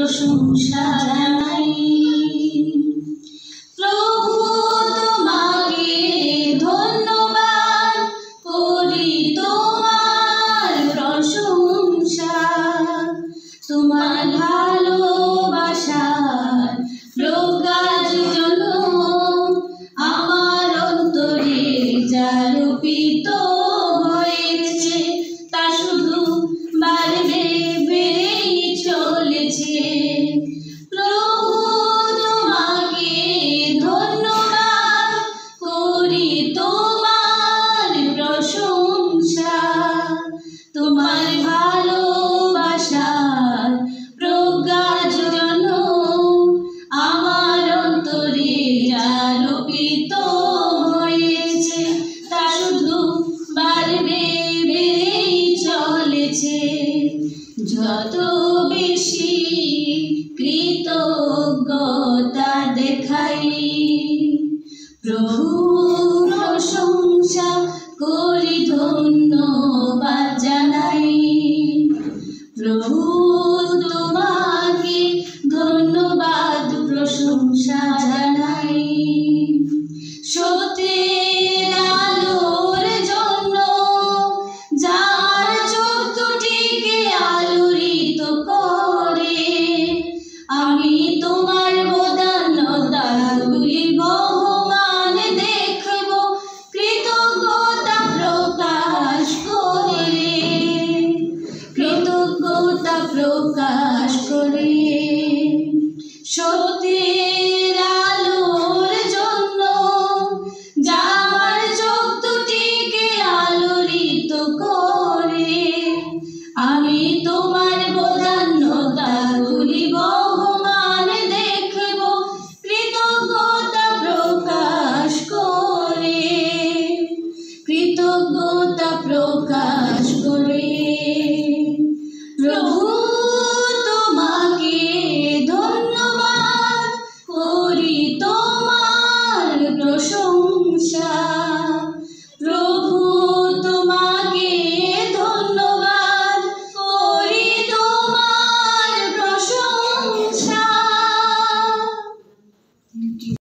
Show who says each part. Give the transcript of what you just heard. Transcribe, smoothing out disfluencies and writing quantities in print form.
Speaker 1: প্রশংসা জানাই। প্রভু তোমাকে ধন্যবাদ করি, তোমার প্রশংসা, তোমার ভালোবাসার প্রকাশ জন্য আমার অন্তরে জারপিত হয়েছে, তা শুধু বাড়বে বেড়েই চলেছে। প্রভু তোমাকে ধন্যবাদ করি, তোমার প্রশংসা, তোমার ভালোবাসার প্রকাশ জন্য আমার অন্তরে আলোকিত হয়েছে, তা শুধু বাড়বে বেড়েই চলেছে। যত বেশি কৃতজ্ঞতা দেখাই, প্রভু প্রশংসা করি, ধন্যবাদ জানাই। প্রভু তোমাকে ধন্যবাদ প্রশংসা জানাই। সত্যের আলোর জন্য যার চোখ দুটিকে আলোড়িত করে, আমি তোমার বদান্যতাগুলি বহমান দেখব, কৃতজ্ঞতা প্রকাশ করে, কৃতজ্ঞতা প্রকাশ করে। সত্যের আলোর জন্য যার চোখ দুটিকে আলোড়িত করে, আমি তোমার বদান্যতাগুলি বহমান দেখব, কৃতজ্ঞতা প্রকাশ করে, কৃতজ্ঞতা প্রকাশ